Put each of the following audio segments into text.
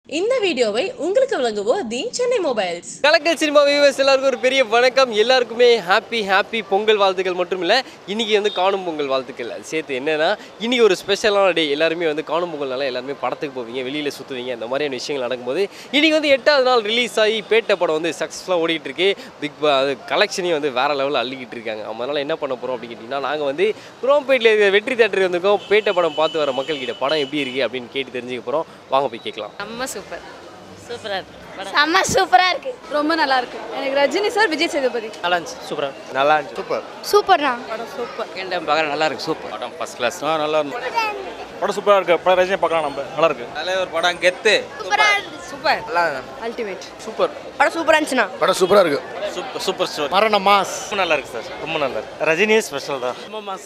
இந்த வீடியோவை உங்களுக்கு வழங்குவோர் தி சென்னை மொபைல்ஸ். கலக்கல் சினிமா வியூவர்ஸ் எல்லாருக்கும் ஒரு பெரிய வணக்கம். எல்லாருக்குமே ஹாப்பி பொங்கல் வாழ்த்துக்கள் மட்டும் இல்லை, இன்றைக்கி வந்து காணும் பொங்கல் வாழ்த்துக்கள். அது சேர்த்து என்னென்னா இன்றைக்கி ஒரு ஸ்பெஷலான டே. எல்லாருமே வந்து காணும் பொங்கல்னால எல்லாருமே படத்துக்கு போவீங்க, வெளியில் சுற்றுவீங்க, இந்த மாதிரியான விஷயங்கள் நடக்கும்போது இன்றைக்கி வந்து 8வது நாள் ரிலீஸ் ஆகி பேட்டை படம் வந்து சக்ஸஸ்ஃபுல்லாக ஓடிட்டு இருக்கு. அது கலெக்ஷனையும் வந்து வேறு லெவலில் அள்ளிக்கிட்டு இருக்காங்க. அதனால் என்ன பண்ண போகிறோம் அப்படின்னு கேட்டிங்கன்னா, நாங்கள் வந்து குரோம்பேட்டில் இருக்கிற வெற்றி தேட்டருக்கு வந்திருக்கோம். பேட்டை படம் பார்த்து வர மக்கள்கிட்ட படம் எப்படி இருக்குது அப்படின்னு கேட்டு தெரிஞ்சுக்க போகிறோம். வாங்க போய் கேட்கலாம். சூப்பரா இருக்கு. செம்ம சூப்பரா இருக்கு. ரொம்ப நல்லா இருக்கு. எனக்கு ரஜினி சார், விஜய் சேதுபதி நல்லா இருந்துச்சு. நல்லா இருந்துச்சு. சூப்பர்ண்ணா. படம் சூப்பர். கேண்டம் பார்க்க நல்லா இருக்கு. சூப்பர் படம், ஃபர்ஸ்ட் கிளாஸ். நல்லா இருக்கு. படம் சூப்பரா இருக்கு. படம் ரஜினி பார்க்கலாம், நம்ம நல்லா இருக்கு. தலைவர் படம் கெத்து. சூப்பரா இருக்கு. சூப்பர். நல்லா அல்டிமேட். சூப்பர். படம் சூப்பரா இருந்துச்சுண்ணா. படம் சூப்பரா இருக்கு. Super story. மரண மாஸ் ரொம்ப நல்லா இருக்கு சார். ரொம்ப நல்லா இருக்கு. ரஜினியே ஸ்பெஷல் தான். ரொம்ப மாஸ்.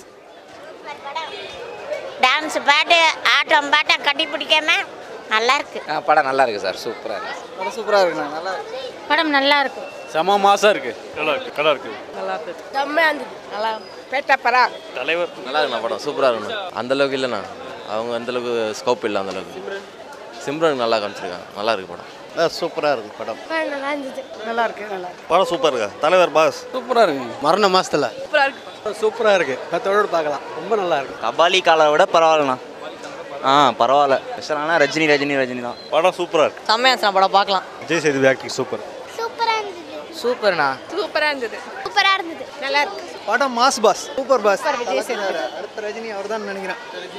டான்ஸ் பாட்டு ஆட்டம் பாட்டம் கட்டி பிடிக்காம நல்லா இருக்கு. படம் நல்லா இருக்கு சார். சூப்பரா இருக்கு. படம் சூப்பரா இருக்குண்ணா. நல்லா இருக்கு. படம் நல்லா இருக்கு. செம மாசா இருக்கு. நல்லா இருக்கு. நல்லா இருக்கு. நல்லா இருக்கு. செம்மையா இருந்துது. நல்லா பேட்டை பரா. தலைவர் நல்லா இருக்குண்ணா. படம் சூப்பரா இருக்குண்ணா. அந்த அளவுக்கு இல்லைண்ணா, அவங்க அந்த அளவுக்கு ஸ்கோப் இல்லை. அந்த அளவுக்கு சிம்ரன் நல்லா காமிச்சிருக்காங்க. நல்லா இருக்கு படம். சூப்பரா இருக்கு படம். நல்லா இருந்துச்சு. நல்லா இருக்கு. நல்லா இருக்கு. படம் சூப்பரா இருக்கு. தலைவர் பாஸ் சூப்பரா இருக்கு. மரண மாசத்துல சூப்பரா இருக்கு. சூப்பரா இருக்கு. கத்தோடு பார்க்கலாம். ரொம்ப நல்லா இருக்கு. கபாலி காலை விட பரவாயில்லண்ணா. பரவாயில்ல. ஸ்பெஷலான ரஜினி தான். படம் சூப்பரா இருக்கு. செம்மையா இருந்துச்சு. படம் பார்க்கலாம். Vijay Sethupathi acting super. சூப்பரா இருந்துச்சு. சூப்பர்ண்ணா. சூப்பரா இருந்தது. சூப்பரா இருந்தது. நல்லா இருக்கு. படம் mass boss. Super boss. Vijay Sethupathi. அடுத்த ரஜினி அவர்தான் நினைக்கிறேன்.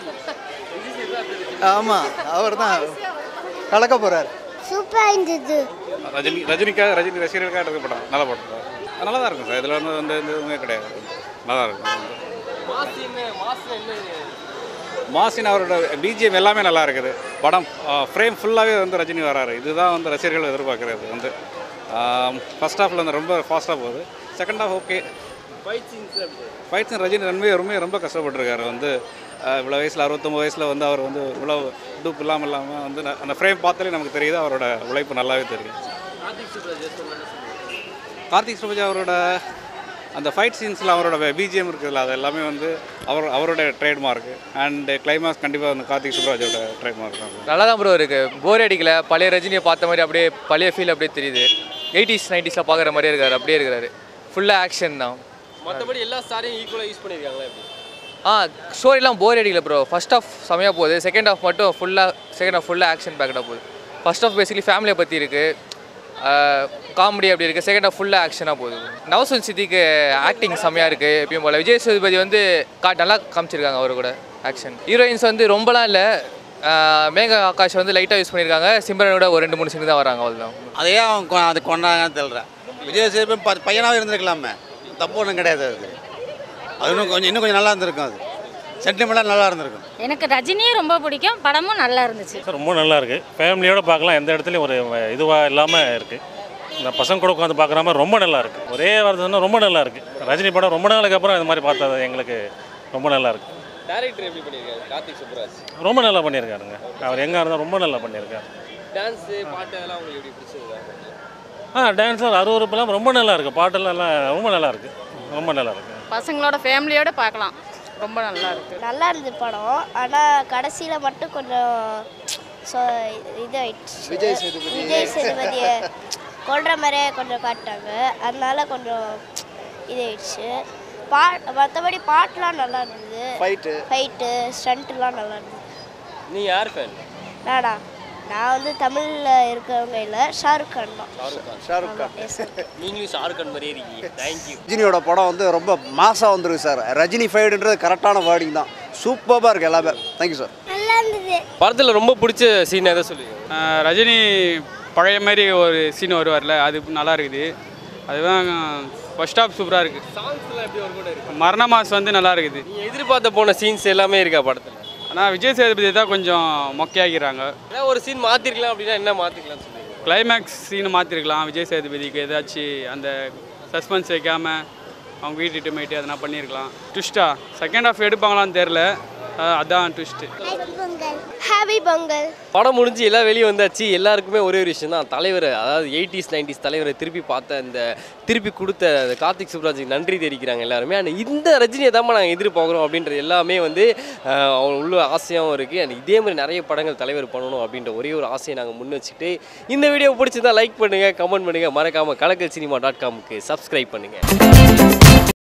ஆமா, அவர்தான் கலக்க போறாரு. சூப்பரா இருந்தது. ரஜினி ரசிகர்களுக்காக எடுக்க படம். நல்ல படம். நல்லா தான் இருக்கும் சார். இதில் வந்து இந்த இதுவுமே கிடையாது. நல்லா இருக்கும். மாசின் அவரோட பிஜிஎம் எல்லாமே நல்லா இருக்குது. படம் ஃப்ரேம் ஃபுல்லாகவே வந்து ரஜினி வராரு. இதுதான் வந்து ரசிகர்கள் எதிர்பார்க்குறது. வந்து ஃபர்ஸ்ட் ஹாஃபில் வந்து ரொம்ப ஃபாஸ்ட்டாக போகுது. Second half okay. Fight scene Rajini ரொம்ப கஷ்டப்பட்டுருக்காரு. வந்து இவ்வளோ வயசில் 69 வயசில் வந்து அவர் வந்து இவ்வளோ டூப் இல்லாமல் வந்து அந்த ஃப்ரேம் பார்த்தாலே நமக்கு தெரியுது அவரோட உழைப்பு நல்லாவே தெரியும். கார்த்திக் சுப்ராஜ் அவரோட அந்த ஃபைட் சீன்ஸில் அவரோட பிஜிஎம் இருக்குதுல்ல, அது எல்லாமே வந்து அவரோட ட்ரேட்மார்க்கு. அண்ட் கிளைமாக்ஸ் கண்டிப்பாக வந்து கார்த்திக் சுப்ராஜோட ட்ரேட்மார்க் தான். நல்லா தான் ப்ரோ இருக்குது. போர் அடிக்கல. பழைய ரஜினியை பார்த்த மாதிரி அப்படியே பழைய ஃபீல் அப்படியே தெரியுது. 80s 90s பார்க்குற மாதிரியே இருக்காரு. அப்படியே இருக்கிறாரு. ஃபுல்லாக ஆக்ஷன் தான். மற்றபடி எல்லா ஸ்டாரையும் ஈக்குவலாக யூஸ் பண்ணியிருக்காங்களா எப்படி? ஸ்டோரிலாம் போர் அடிக்கல ப்ரோ. ஃபர்ஸ்ட் ஆஃப் செமையாக போகுது. செகண்ட் ஆஃப் மட்டும் ஃபுல்லாக ஆக்ஷன் பேக்கடாக போகுது. ஃபர்ஸ்ட் ஆஃப் பேசிக்கலி ஃபேமிலியை பற்றி இருக்குது, காமெடி அப்படி இருக்குது. செகண்ட் ஆஃப் ஃபுல்லாக ஆக்ஷனாக போகுது. நவசுன் சித்திக்கு ஆக்டிங் செம்மையாக இருக்குது. எப்பயும் போல் விஜய் சேதுபதி வந்து நல்லா காமிச்சிருக்காங்க. அவர் கூட ஆக்ஷன். ஹீரோயின்ஸ் வந்து ரொம்பலாம் இல்லை. மேகா ஆகாஷ் வந்து லைட்டாக யூஸ் பண்ணியிருக்காங்க. சிம்ரனோட ஒரு 2-3 சீன் தான் வராங்க. அவ்வளோதான். அதையே அவங்க அது கொண்டாங்கன்னு தெரியல. விஜய் சேதுபதி பையனாகவே இருந்திருக்கலாமே, தப்பு ஒன்றும் கிடையாது. அது இன்னும் கொஞ்சம் நல்லா இருந்திருக்கும். அது சென்டிமெண்ட்டாக நல்லா இருந்திருக்கும். எனக்கு ரஜினியே ரொம்ப பிடிக்கும். படமும் நல்லா இருந்துச்சு. ரொம்ப நல்லா இருக்குது. ஃபேமிலியோடு பார்க்கலாம். எந்த இடத்துலையும் ஒரு இதுவாக இல்லாமல் இருக்குது. இந்த பசங்க கூட உட்காந்து பார்க்குற மாதிரி ரொம்ப நல்லா இருக்குது. ஒரே வாரத்துனா ரொம்ப நல்லா இருக்குது. ரஜினி படம் ரொம்ப நாளுக்கு அப்புறம் இது மாதிரி பார்த்தது எங்களுக்கு ரொம்ப நல்லா இருக்குது. டேரக்டர் எப்படி பண்ணியிருக்காரு? கார்த்திக் சுப்ராஜ் ரொம்ப நல்லா பண்ணியிருக்காருங்க. அவர் எங்கே இருந்தால் ரொம்ப நல்லா பண்ணியிருக்காரு. டான்ஸு பாட்டு அதெல்லாம் உங்களுக்கு எப்படி பிடிச்சிருக்காங்க? டான்ஸர் அருவருப்பெல்லாம் ரொம்ப நல்லா இருக்குது. பாட்டெல்லாம் ரொம்ப நல்லா இருக்குது. ரொம்ப நல்லா இருக்குது. பசங்களோட ஃபேமிலியோட பார்க்கலாம். ரொம்ப நல்லா இருக்கு. நல்லா இருந்தது படம். ஆனால் கடைசியில் மட்டும் கொஞ்சம் இதாயிடுச்சு. விஜய் சேதுபதியை கொள்ற மாதிரியே கொஞ்சம் காட்டாங்க. அதனால கொஞ்சம் இதாயிடுச்சு. மற்றபடி பாட்டுலாம் நல்லா இருந்தது. ஃபைட்டு ஸ்டண்ட்டுலாம் நல்லா இருந்தது. நீ யார் ஃபேன்? நான் வந்து தமிழில் இருக்கிறவங்க இல்லை, ஷாருக் கான் தான். ஷாருக் கான். நீங்களும் ஷாருக் கான் மாதிரியே இருக்கீங்க. தேங்க்யூ. ரஜினியோட படம் வந்து ரொம்ப மாசாக வந்துருக்கு சார். ரஜினி ஃபைடுன்றது கரெக்டான வேர்டிங் தான். சூப்பராக இருக்குது எல்லாமே. Thank you sir. நல்லா இருந்தது. படத்தில் ரொம்ப பிடிச்ச சீன் எதை சொல்லுவீங்க? ரஜினி பழைய மாதிரி ஒரு சீன் வருவார்ல, அது நல்லா இருக்குது. அதுதான் ஃபர்ஸ்ட் ஹாஃப் சூப்பராக இருக்குது. சாங்ஸ்லாம் எப்படி ஒரு கூட இருக்குது? மரண மாஸ் வந்து நல்லா இருக்குது. நீங்கள் எதிர்பார்த்த போன சீன்ஸ் எல்லாமே இருக்கா படத்தில்? ஆனால் விஜய் சேதுபதி தான் கொஞ்சம் மொக்கையாகிறாங்க. ஏதாவது ஒரு சீன் மாற்றிருக்கலாம் அப்படின்னா என்ன மாற்றிக்கலாம் சொல்லுங்கள்? கிளைமேக்ஸ் சீனை மாற்றிருக்கலாம். விஜய் சேதுபதிக்கு ஏதாச்சும் அந்த சஸ்பென்ஸ் வைக்காமல் அவங்க வீட்டுட்டு போயிட்டு அதெல்லாம் பண்ணியிருக்கலாம். ட்விஸ்ட்டா செகண்ட் ஹாஃப் எடுப்பாங்களான்னு தெரில. அதான் ட்விஸ்ட்டு. ஹாப்பி பொங்கல். படம் முடிஞ்சு எல்லாம் வெளியே வந்தாச்சு. எல்லாருக்குமே ஒரே ஒரு விஷயம் தான், தலைவர் அதாவது 80s 90s தலைவரை திருப்பி கொடுத்த கார்த்திக் சுப்ராஜுக்கு நன்றி தெரிவிக்கிறாங்க எல்லாருமே. அண்ட் இந்த ரஜினியை தான் நாங்கள் எதிர்பார்க்குறோம் அப்படின்றது எல்லாமே வந்து உள்ள ஆசையாகவும் இருக்குது. அண்ட் இதே மாதிரி நிறைய படங்கள் தலைவர் பண்ணணும் அப்படின்ற ஒரே ஒரு ஆசையை நாங்கள் முன் வச்சுட்டு இந்த வீடியோ பிடிச்சிருந்தா லைக் பண்ணுங்கள், கமெண்ட் பண்ணுங்கள், மறக்காமல் கலக்கல் சினிமா .com சப்ஸ்கிரைப் பண்ணுங்கள்.